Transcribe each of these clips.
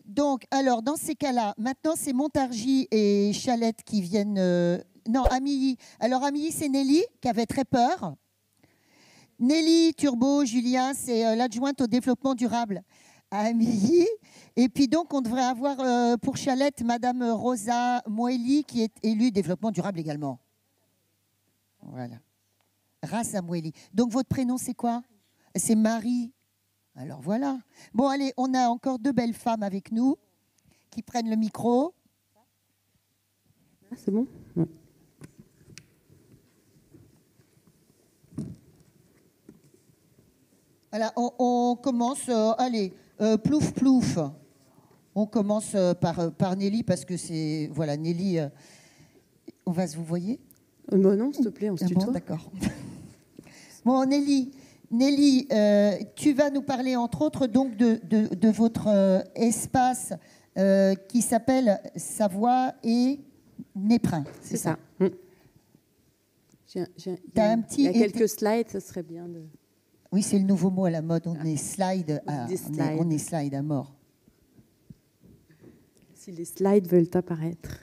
Donc, alors, dans ces cas-là, maintenant, c'est Montargis et Chalette qui viennent... non, Amilly. Alors, Amilly, c'est Nelly, qui avait très peur. Nelly Turbo, Julien, c'est l'adjointe au développement durable à Amilly. Et puis, donc, on devrait avoir pour Chalette, Madame Rosa Moelli, qui est élue développement durable également. Voilà. Rasa Moelli. Donc, votre prénom, c'est quoi? C'est Marie. Alors voilà. Bon, allez, on a encore deux belles femmes avec nous qui prennent le micro. Ah, c'est bon? Ouais. Voilà, on commence. Allez, plouf, plouf. On commence par Nelly parce que c'est. Voilà, Nelly. On va se vous voyez? Non, s'il te plaît, on se tutoie. Bon, d'accord. Bon, Nelly. Nelly, tu vas nous parler entre autres donc de votre espace qui s'appelle Savoie et Néprin. C'est ça. Il y a quelques slides, ça serait bien de... Oui, c'est le nouveau mot à la mode. On est slide à mort. Si les slides veulent apparaître.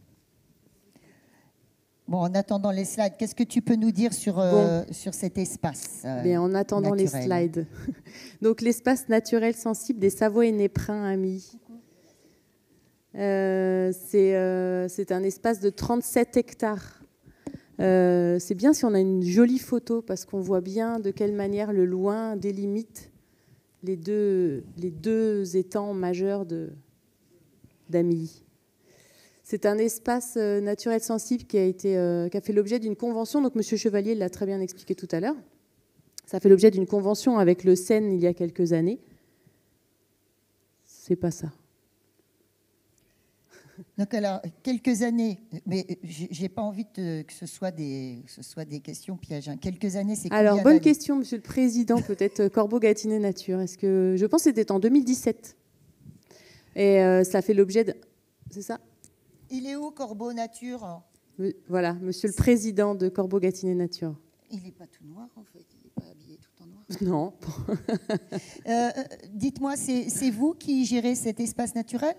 Bon, en attendant les slides, qu'est-ce que tu peux nous dire sur cet espace Bien, en attendant naturel. Les slides. Donc, l'espace naturel sensible des Savoie et Néprin amis. C'est un espace de 37 hectares. C'est bien si on a une jolie photo parce qu'on voit bien de quelle manière le loin délimite les deux étangs majeurs d'Amilly. C'est un espace naturel sensible qui a fait l'objet d'une convention. Donc, M. Chevalier l'a très bien expliqué tout à l'heure. Ça fait l'objet d'une convention avec le Seine il y a quelques années. C'est pas ça. Donc, alors, quelques années, mais j'ai pas envie que ce soit des questions pièges. Hein. Quelques années, c'est combien Alors, bonne question, Monsieur le Président, peut-être Corbeau-Gâtinais Nature. Je pense que c'était en 2017. Et ça fait l'objet de... C'est ça? Il est où, Corbeau Nature? Voilà, Monsieur le Président de Corbeau-Gâtinais Nature. Il n'est pas tout noir, en fait. Il n'est pas habillé tout en noir. Non. Dites-moi, c'est vous qui gérez cet espace naturel?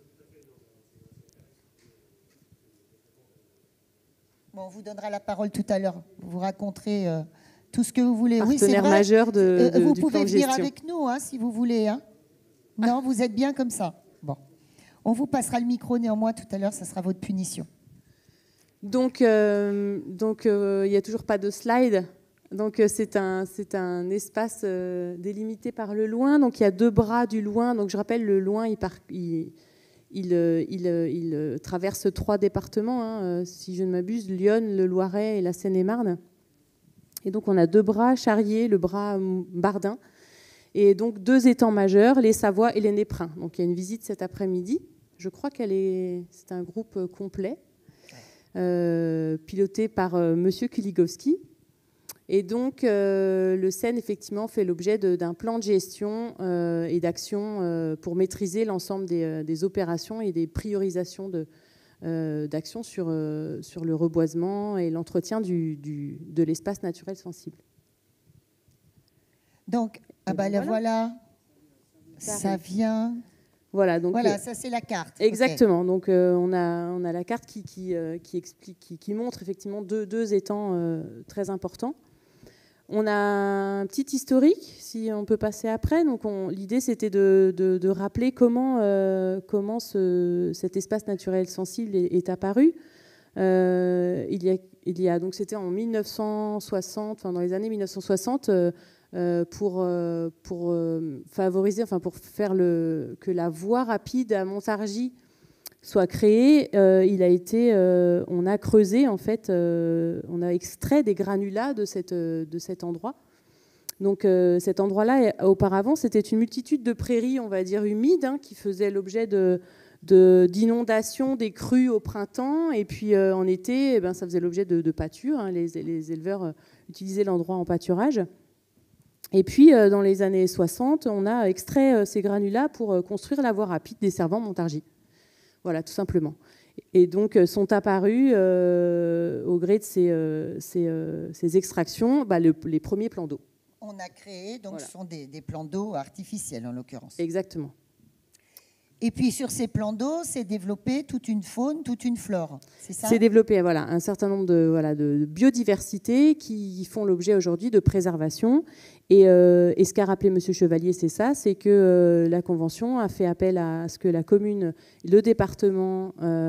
Bon, on vous donnera la parole tout à l'heure. Vous raconterez tout ce que vous voulez. Partenaire majeur vous du pouvez plan de venir gestion. avec nous, hein, si vous voulez. Hein. Non, vous êtes bien comme ça. Bon. On vous passera le micro néanmoins tout à l'heure, ça sera votre punition. Donc, il n'y a toujours pas de slide. Donc, c'est un espace délimité par le loin. Donc, il y a deux bras du loin. Donc, je rappelle, le loin, il traverse 3 départements, hein, si je ne m'abuse, Lyon, le Loiret et la Seine-et-Marne. Et donc, on a 2 bras, Charrier, le bras Bardin. Et donc, 2 étangs majeurs, les Savoie et les Néprins. Donc, il y a une visite cet après-midi. Je crois c'est un groupe complet, piloté par Monsieur Kuligowski. Et donc, le Seine, effectivement, fait l'objet d'un plan de gestion et d'action pour maîtriser l'ensemble des opérations et des priorisations d'action sur le reboisement et l'entretien de l'espace naturel sensible. Donc, voilà. Ça vient... Voilà, donc, ça c'est la carte. Exactement. Okay. Donc on a la carte qui explique, qui montre effectivement deux étangs très importants. On a un petit historique, si on peut passer après. Donc l'idée c'était de rappeler comment cet espace naturel sensible est apparu. Il y a donc c'était en 1960, enfin dans les années 1960. Pour favoriser, pour faire que la voie rapide à Montargis soit créée, on a creusé en fait, on a extrait des granulats de cet endroit. Donc cet endroit-là, auparavant, c'était une multitude de prairies, on va dire humides, hein, qui faisaient l'objet d'inondations, des crues au printemps, et puis en été, ça faisait l'objet de pâture. Hein, les éleveurs utilisaient l'endroit en pâturage. Et puis, dans les années 60, on a extrait ces granulats pour construire la voie rapide desservant Montargis. Voilà, tout simplement. Et donc, sont apparus, au gré de ces extractions, les premiers plans d'eau. On a créé, donc ce sont des plans d'eau artificiels, en l'occurrence. Exactement. Et puis sur ces plans d'eau, c'est développé toute une faune, toute une flore, c'est ça? C'est développé un certain nombre de biodiversités qui font l'objet aujourd'hui de préservation. Et ce qu'a rappelé M. Chevalier, c'est ça, c'est que la Convention a fait appel à ce que la commune, le département,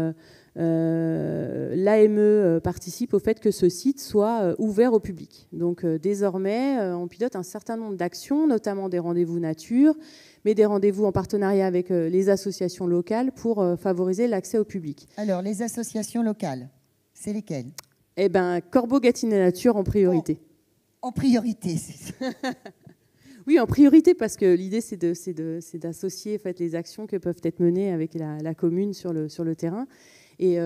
l'AME participent au fait que ce site soit ouvert au public. Donc désormais, on pilote un certain nombre d'actions, notamment des rendez-vous nature, mais des rendez-vous en partenariat avec les associations locales pour favoriser l'accès au public. Alors, les associations locales, c'est lesquelles? Eh bien, Corbeau-Gâtinais Nature en priorité. En priorité, c'est ça. Oui, en priorité, parce que l'idée, c'est d'associer en fait, les actions que peuvent être menées avec la commune sur le terrain et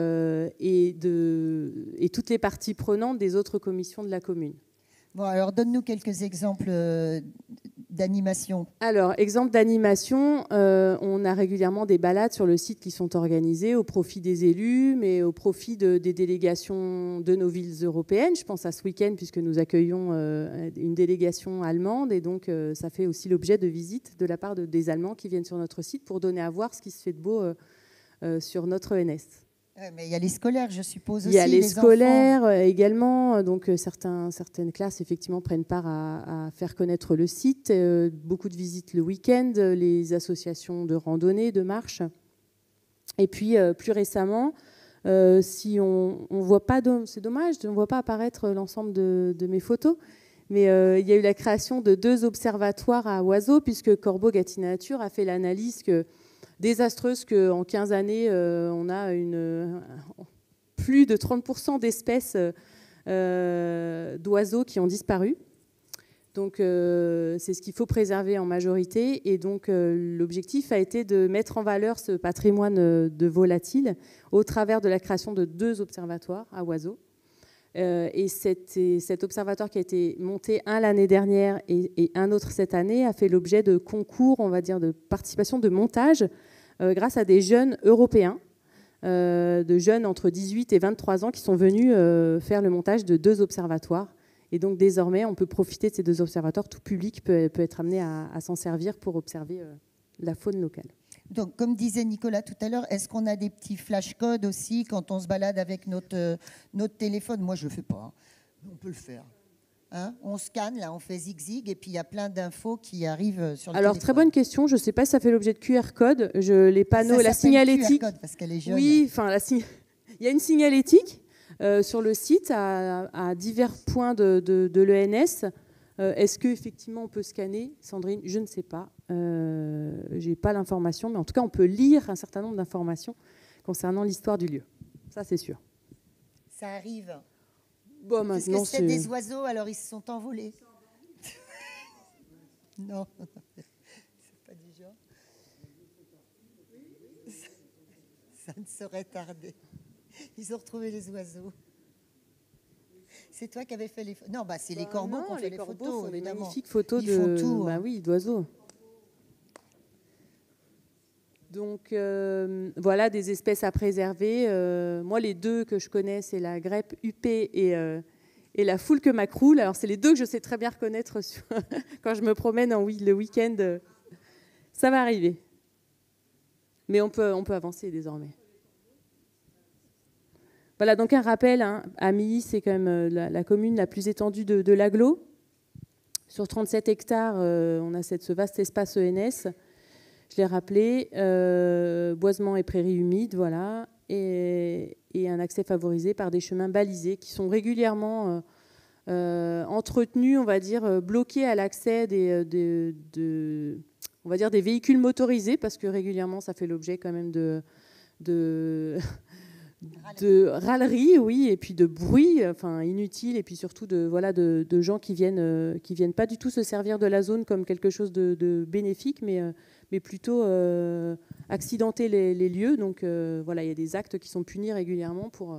toutes les parties prenantes des autres commissions de la commune. Bon, alors donne-nous quelques exemples d'animation. Alors, exemple d'animation, on a régulièrement des balades sur le site qui sont organisées au profit des élus, mais au profit des délégations de nos villes européennes. Je pense à ce week-end, puisque nous accueillons une délégation allemande, et donc ça fait aussi l'objet de visites de la part des Allemands qui viennent sur notre site pour donner à voir ce qui se fait de beau sur notre ENS. Mais il y a les scolaires, je suppose aussi. Il y a les scolaires enfants. également. Donc, certaines classes, effectivement, prennent part à faire connaître le site. Beaucoup de visites le week-end, les associations de randonnée, de marche. Et puis, plus récemment, si on voit pas, c'est dommage, on ne voit pas apparaître l'ensemble de mes photos, mais il y a eu la création de 2 observatoires à oiseaux, puisque Corbeau-Gâtinais Nature a fait l'analyse désastreuse qu'en 15 années, on a plus de 30% d'espèces d'oiseaux qui ont disparu. Donc, c'est ce qu'il faut préserver en majorité. Et donc, l'objectif a été de mettre en valeur ce patrimoine de volatiles au travers de la création de 2 observatoires à oiseaux. Et cet observatoire qui a été monté un l'année dernière et un autre cette année a fait l'objet de concours, on va dire, de participation, de montage grâce à des jeunes européens, de jeunes entre 18 et 23 ans qui sont venus faire le montage de 2 observatoires. Et donc désormais, on peut profiter de ces 2 observatoires. Tout public peut être amené à s'en servir pour observer la faune locale. Donc, comme disait Nicolas tout à l'heure, est-ce qu'on a des petits flash-codes aussi quand on se balade avec notre téléphone? Moi, je ne le fais pas. On peut le faire. Hein, on scanne, là, on fait zig-zig, et puis il y a plein d'infos qui arrivent sur le Alors, téléphone. très bonne question. Je ne sais pas si ça fait l'objet de QR code. Les panneaux, ça la signalétique. QR code parce qu'elle est jeune. Oui, enfin, il y a une signalétique sur le site à divers points de l'ENS. Est-ce qu'effectivement on peut scanner, Sandrine? Je ne sais pas. Je n'ai pas l'information, mais en tout cas, on peut lire un certain nombre d'informations concernant l'histoire du lieu. Ça, c'est sûr. Ça arrive. Bon, parce que c'était des oiseaux, alors ils se sont envolés. Non, c'est pas du genre. Ça ne saurait tarder. Ils ont retrouvé les oiseaux. C'est toi qui avais fait les photos? Non, c'est les corbeaux qui ont fait les photos. Font évidemment. des magnifiques photos font tout. Oui, d'oiseaux. Donc, voilà des espèces à préserver. Moi, les 2 que je connais, c'est la guêpe huppée et la foulque macroule. Alors, c'est les 2 que je sais très bien reconnaître quand je me promène le week-end. Ça va arriver. Mais on peut avancer désormais. Voilà, donc un rappel, Amilly, c'est quand même la commune la plus étendue de l'agglo. Sur 37 hectares, on a ce vaste espace ENS. Je l'ai rappelé, boisement et prairies humides, voilà, et un accès favorisé par des chemins balisés qui sont régulièrement entretenus, on va dire, bloqués à l'accès des véhicules motorisés, parce que régulièrement, ça fait l'objet quand même de râleries, oui, et puis de bruit, inutile, et puis surtout de gens qui viennent pas du tout se servir de la zone comme quelque chose de bénéfique, mais plutôt accidenter les lieux. Donc il y a des actes qui sont punis régulièrement pour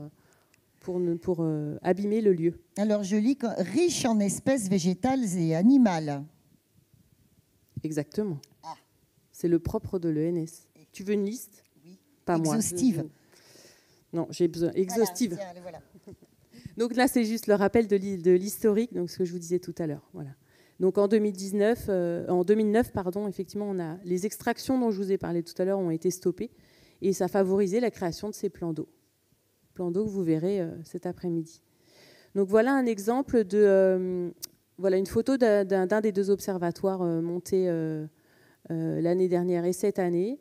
abîmer le lieu. Alors je lis riche en espèces végétales et animales. Exactement. C'est le propre de l'ENS. Tu veux une liste? Oui. Pas exhaustive. Moi. Non, j'ai besoin exhaustive. Voilà. Donc là, c'est juste le rappel de l'historique, donc ce que je vous disais tout à l'heure. Voilà. Donc en 2009, pardon, effectivement, les extractions dont je vous ai parlé tout à l'heure ont été stoppées et ça a favorisé la création de ces plans d'eau. Plans d'eau que vous verrez cet après-midi. Donc voilà un exemple voilà une photo d'un des 2 observatoires montés l'année dernière et cette année.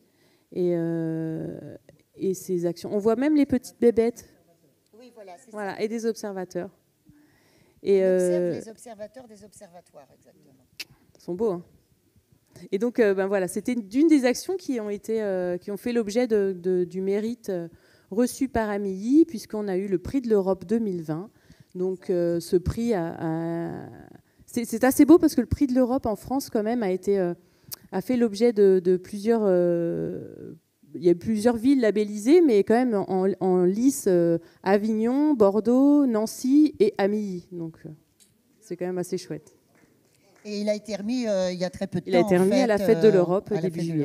Et ces actions. On voit même les petites bébêtes. Oui, voilà, c'est voilà, ça. Et des observateurs. On observe les observateurs des observatoires, exactement. Ils sont beaux, hein. Et donc, voilà, c'était d'une des actions qui ont fait l'objet du mérite reçu par Amilly, puisqu'on a eu le prix de l'Europe 2020. Donc, ce prix c'est assez beau parce que le prix de l'Europe en France, quand même, a fait l'objet de plusieurs. Il y a plusieurs villes labellisées, mais quand même en lice, Avignon, Bordeaux, Nancy et Amilly. Donc, c'est quand même assez chouette. Et il a été remis il y a très peu de temps. Il a été remis à la fête de l'Europe début juillet.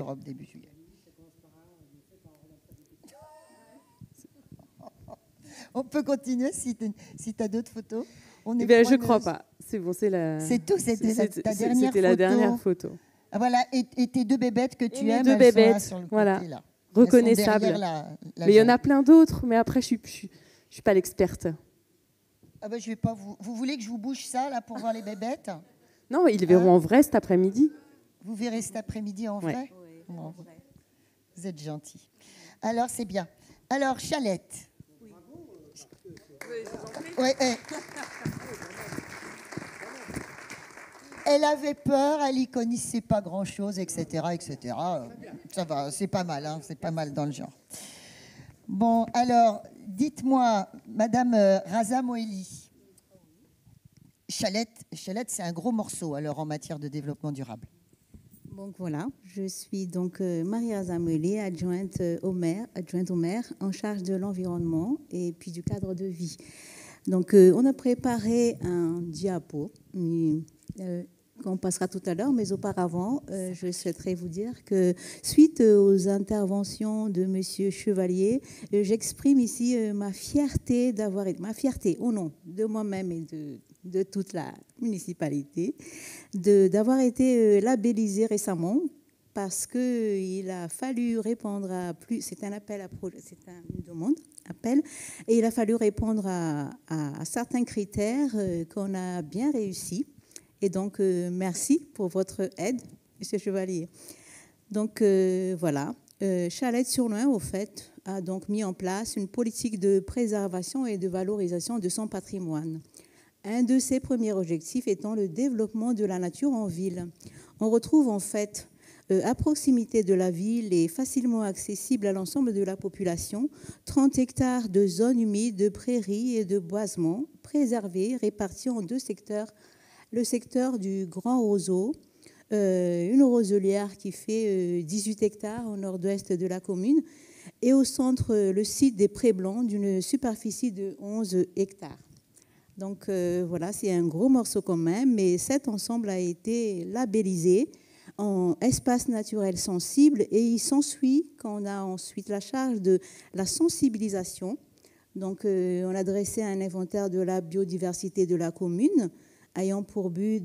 On peut continuer si tu as d'autres photos. Je ne crois pas. C'est bon, c'est tout, c'était ta dernière photo. C'était la dernière photo. Ah, voilà, et tes 2 bébêtes que tu aimes, 2 bébêtes, sur le côté, voilà, là. reconnaissables. Mais il y en a plein d'autres, mais après, je ne suis pas l'experte. Ah ben, je vais pas vous voulez que je vous bouge ça là, pour voir les bébêtes? Non, ils les verront en vrai cet après-midi. Vous verrez cet après-midi en vrai? Oui. Bon, vous êtes gentil. Alors, c'est bien. Alors, Chalette. Oui. Ouais, elle avait peur, elle y connaissait pas grand-chose, etc., etc. Ça va, c'est pas mal, hein, c'est pas mal dans le genre. Bon, alors, dites-moi, Madame Raza Moeli, Chalette, c'est un gros morceau, alors, en matière de développement durable. Donc voilà, je suis donc Marie-Raza Moeli, adjointe au maire, en charge de l'environnement et puis du cadre de vie. Donc, on a préparé un diapo qu'on passera tout à l'heure, mais auparavant, je souhaiterais vous dire que suite aux interventions de Monsieur Chevalier, j'exprime ici ma fierté au nom de moi-même et de toute la municipalité, d'avoir été labellisée récemment, parce qu'il a fallu répondre à plus. C'est un appel à projet, c'est une demande, appel, et il a fallu répondre à certains critères qu'on a bien réussi. Et donc, merci pour votre aide, Monsieur Chevalier. Donc, voilà. Chalette-sur-Loing, au fait, a donc mis en place une politique de préservation et de valorisation de son patrimoine. Un de ses premiers objectifs étant le développement de la nature en ville. On retrouve en fait, à proximité de la ville et facilement accessible à l'ensemble de la population, 30 hectares de zones humides, de prairies et de boisements préservés, répartis en 2 secteurs. Le secteur du Grand Roseau, une roselière qui fait 18 hectares au nord-ouest de la commune, et au centre, le site des Prés Blancs d'une superficie de 11 hectares. Donc voilà, c'est un gros morceau quand même, mais cet ensemble a été labellisé en espace naturel sensible et il s'ensuit qu'on a ensuite la charge de la sensibilisation. Donc on a dressé un inventaire de la biodiversité de la commune ayant pour but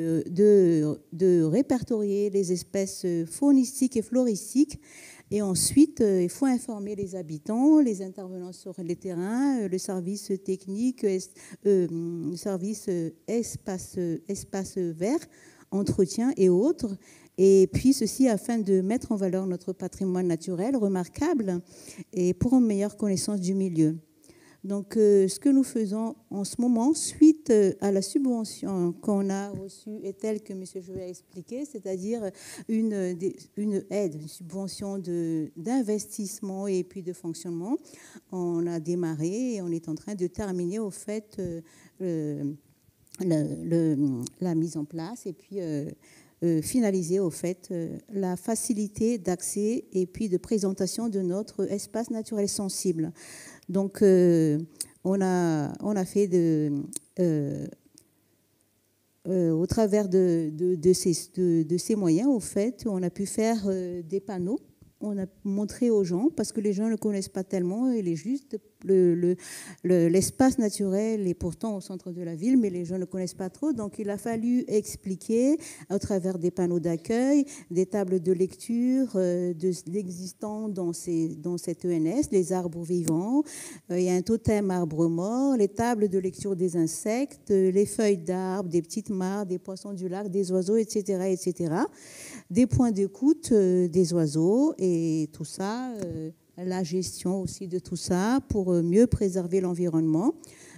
de répertorier les espèces faunistiques et floristiques. Et ensuite, il faut informer les habitants, les intervenants sur les terrains, le service technique, le service espace vert, entretien et autres. Et puis ceci afin de mettre en valeur notre patrimoine naturel remarquable et pour une meilleure connaissance du milieu. Donc, ce que nous faisons en ce moment, suite à la subvention qu'on a reçue, est telle que M. Jouet a expliqué, c'est-à-dire une aide, une subvention d'investissement et puis de fonctionnement. On a démarré et on est en train de terminer, au fait, la mise en place et puis finaliser, au fait, la facilité d'accès et puis de présentation de notre espace naturel sensible. Donc, on a fait au travers de ces moyens, au fait, on a pu faire des panneaux. On a montré aux gens, parce que les gens ne connaissent pas tellement, il est juste l'espace naturel est pourtant au centre de la ville, mais les gens ne connaissent pas trop. Donc, il a fallu expliquer à travers des panneaux d'accueil, des tables de lecture, de l'existant dans cette ENS, les arbres vivants. Il y a un totem arbre mort, les tables de lecture des insectes, les feuilles d'arbres, des petites mares, des poissons du lac, des oiseaux, etc., etc. Des points d'écoute des oiseaux et tout ça, la gestion aussi de tout ça pour mieux préserver l'environnement,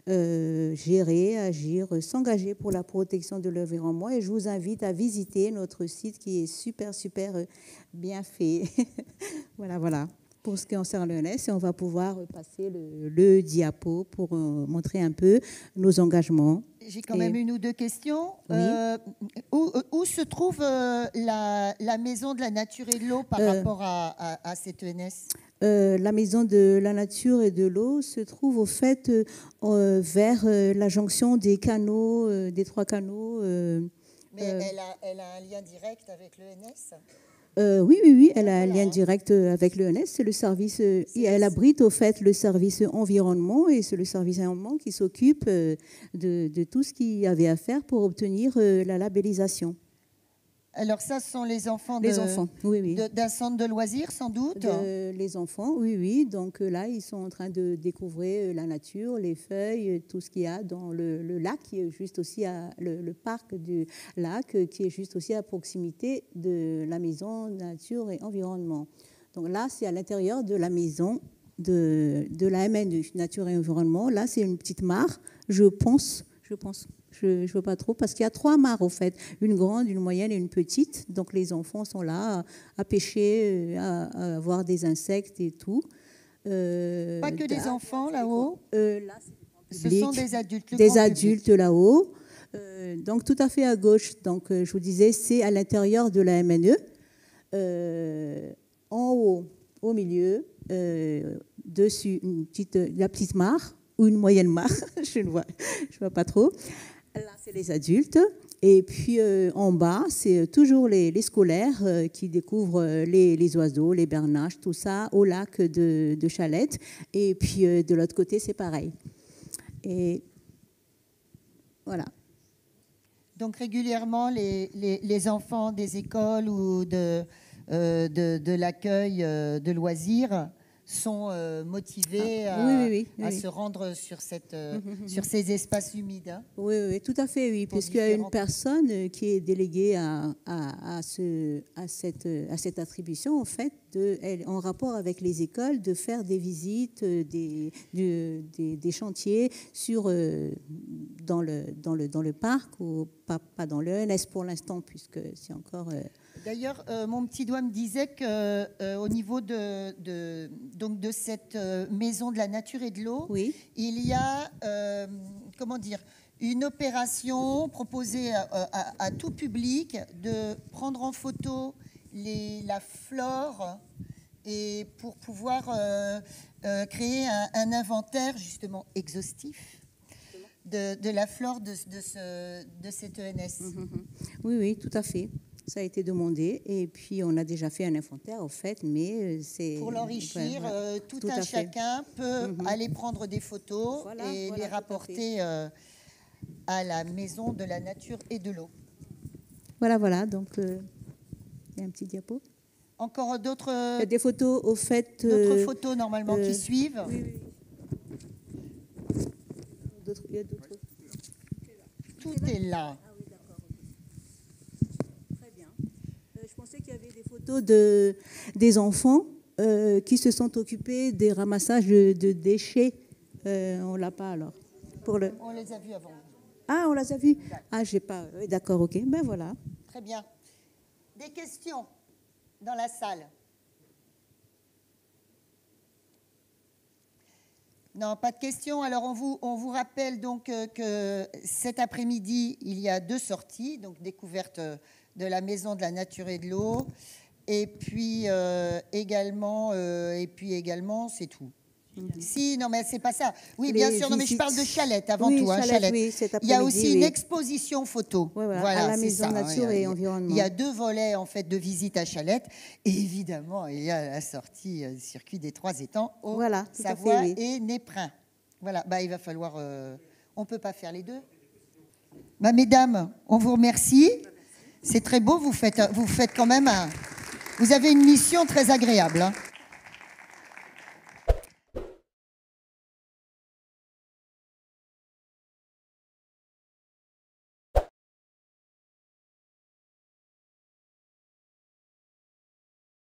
gérer, agir, s'engager pour la protection de l'environnement. Et je vous invite à visiter notre site qui est super, super bien fait. Voilà. Pour ce qui concerne l'ENS, et on va pouvoir passer le diapo pour montrer un peu nos engagements. J'ai quand même une ou deux questions. Oui. Où se trouve la maison de la nature et de l'eau par rapport à cette ENS ? La maison de la nature et de l'eau se trouve au fait vers la jonction des canaux, des 3 canaux. Mais elle a un lien direct avec l'ENS ? Oui, elle a un lien direct avec l'ENS. C'est le service, elle abrite au fait le service environnement, et c'est le service environnement qui s'occupe de tout ce qu'il y avait à faire pour obtenir la labellisation. Alors ça, ce sont les enfants oui. d'un centre de loisirs, sans doute. Les enfants, oui. Donc là, ils sont en train de découvrir la nature, les feuilles, tout ce qu'il y a dans le lac, qui est juste aussi le parc du lac, qui est juste aussi à proximité de la maison nature et environnement. Donc là, c'est à l'intérieur de la maison de la MNE, nature et environnement. Là, c'est une petite mare, je pense. Je ne veux pas trop, parce qu'il y a 3 mares, au fait. Une grande, une moyenne et une petite. Donc, les enfants sont là à pêcher, à voir des insectes et tout. Pas que des enfants, là-haut. Là, ce sont des adultes. Des adultes, là-haut. Donc, tout à fait à gauche. Donc, je vous disais, c'est à l'intérieur de la MNE. En haut, au milieu, dessus, la petite mare, ou une moyenne mare, je ne vois pas trop. Là, c'est les adultes. Et puis, en bas, c'est toujours les scolaires qui découvrent les oiseaux, les bernaches, tout ça, au lac de Chalette. Et puis, de l'autre côté, c'est pareil. Et voilà. Donc, régulièrement, les enfants des écoles ou de l'accueil de loisirs sont motivés à se rendre sur ces espaces humides. Hein. Oui, tout à fait, oui, puisqu'il y a une personne qui est déléguée à cette attribution, en fait, en rapport avec les écoles, de faire des visites, des chantiers dans le parc, ou pas dans l'ENS pour l'instant, puisque c'est encore... D'ailleurs, mon petit doigt me disait qu'au niveau de cette maison de la nature et de l'eau, oui. Il y a une opération proposée à tout public de prendre en photo la flore, et pour pouvoir créer un inventaire justement exhaustif de la flore de cette ENS. Oui, tout à fait. Ça a été demandé, et puis on a déjà fait un inventaire, en fait, mais c'est... Pour l'enrichir, tout un chacun peut aller prendre des photos et les rapporter à la maison de la nature et de l'eau. Voilà, donc il y a un petit diapo. Encore d'autres... Il y a des photos, au fait... D'autres photos, normalement, qui suivent. Oui. Il y a d'autres... Tout est là. Je pensais qu'il y avait des photos des enfants qui se sont occupés des ramassages de déchets. On ne l'a pas alors. On les a vus avant. Ah, on les a vus. Ah, j'ai pas. D'accord, ok. Ben voilà. Très bien. Des questions dans la salle? Non, pas de questions. Alors, on vous rappelle donc que cet après-midi, il y a 2 sorties, donc découverte de la maison de la nature et de l'eau, et puis également, c'est tout. Si, non, mais c'est pas ça. Oui, bien sûr, non, mais je parle de Chalette avant Oui, tout. Hein, Chalette, Chalette. oui, cet Il y a après-midi, aussi une oui. exposition photo. Ouais, voilà, Voilà, à la c'est Maison ça, Nature et Environnement. Il y a 2 volets en fait de visite à Chalette. Et évidemment, il y a la sortie du circuit des 3 étangs au Voilà, tout à Savoie fait, oui. et Néprin. Voilà, bah, il va falloir... on ne peut pas faire les deux. Bah, mesdames, on vous remercie. C'est très beau, vous faites quand même vous avez une mission très agréable. Hein.